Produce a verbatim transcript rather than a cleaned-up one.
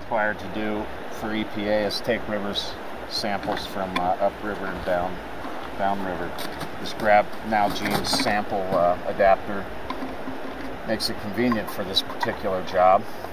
required to do for E P A is take rivers samples from uh, upriver and down downriver. Just grab Nalgene's sample uh, adapter. Makes it convenient for this particular job.